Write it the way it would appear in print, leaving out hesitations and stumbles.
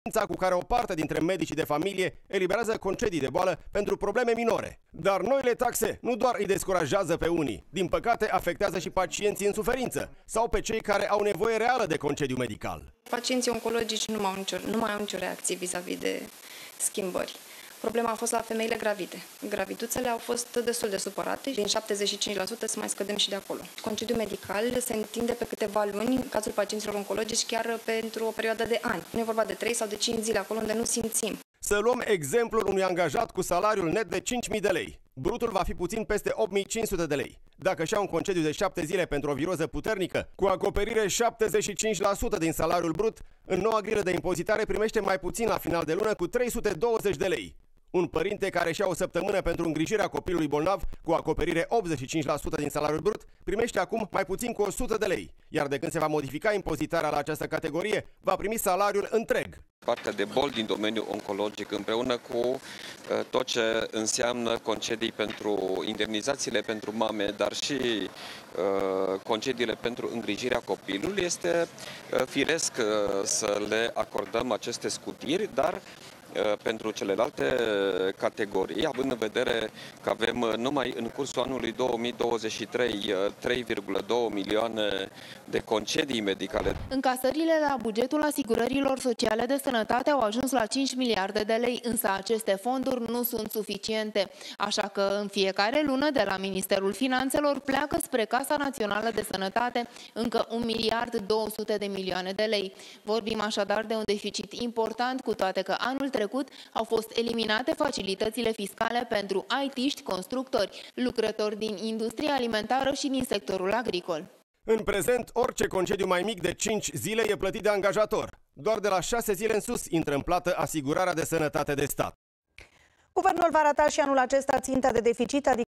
cu care o parte dintre medicii de familie eliberează concedii de boală pentru probleme minore. Dar noile taxe nu doar îi descurajează pe unii, din păcate afectează și pacienții în suferință sau pe cei care au nevoie reală de concediu medical. Pacienții oncologici nu mai au nicio reacție vis-a-vis de schimbări. Problema a fost la femeile gravide. Graviduțele au fost destul de supărate, din 75% să mai scădem și de acolo. Concediul medical se întinde pe câteva luni, în cazul pacienților oncologici chiar pentru o perioadă de ani. Nu e vorba de 3 sau de 5 zile acolo unde nu simțim. Să luăm exemplul unui angajat cu salariul net de 5.000 de lei. Brutul va fi puțin peste 8.500 de lei. Dacă și-a un concediu de 7 zile pentru o viroză puternică, cu acoperire 75% din salariul brut, în noua grilă de impozitare primește mai puțin la final de lună cu 320 de lei. Un părinte care și-a o săptămână pentru îngrijirea copilului bolnav, cu acoperire 85% din salariul brut, primește acum mai puțin cu 100 de lei, iar de când se va modifica impozitarea la această categorie, va primi salariul întreg. Partea de boli din domeniul oncologic, împreună cu tot ce înseamnă concedii pentru indemnizațiile pentru mame, dar și concediile pentru îngrijirea copilului, este firesc să le acordăm aceste scutiri, dar pentru celelalte categorii, având în vedere că avem numai în cursul anului 2023 3,2 milioane de concedii medicale. Încasările la bugetul asigurărilor sociale de sănătate au ajuns la 5 miliarde de lei, însă aceste fonduri nu sunt suficiente. Așa că în fiecare lună de la Ministerul Finanțelor pleacă spre Casa Națională de Sănătate încă 1 miliard 200 de milioane de lei. Vorbim așadar de un deficit important, cu toate că anul trecut au fost eliminate facilitățile fiscale pentru IT-ști, constructori, lucrători din industria alimentară și din sectorul agricol. În prezent, orice concediu mai mic de 5 zile e plătit de angajator. Doar de la 6 zile în sus intră în plată asigurarea de sănătate de stat. Guvernul va rata și anul acesta ținta de deficit, adică